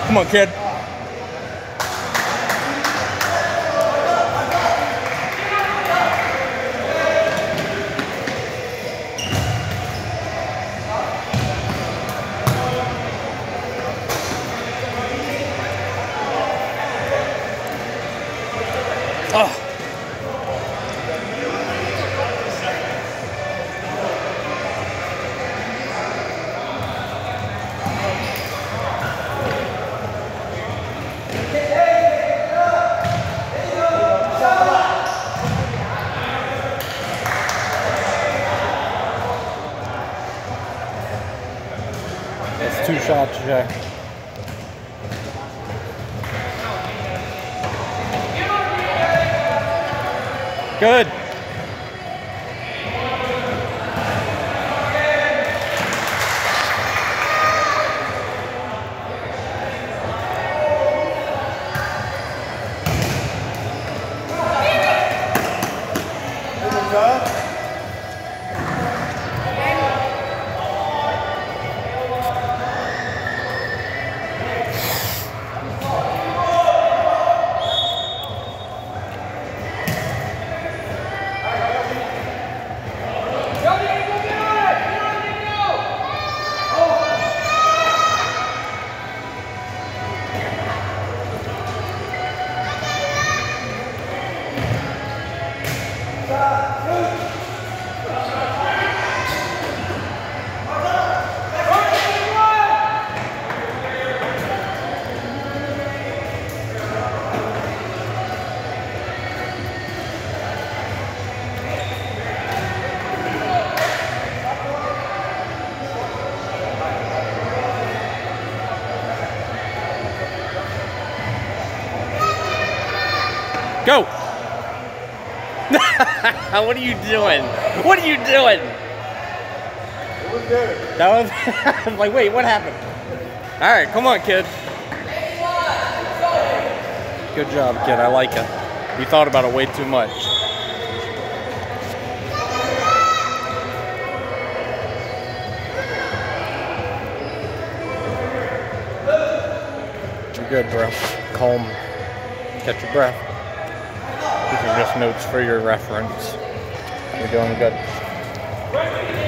Come on, kid. Oh. That's 2 shots, Jack. Good. Go! What are you doing? What are you doing? It was good. That was like, wait, what happened? All right, come on, kid. Good job, kid. I like it. You thought about it way too much. You're good, bro. Calm. Catch your breath. These are just notes for your reference. You're doing good.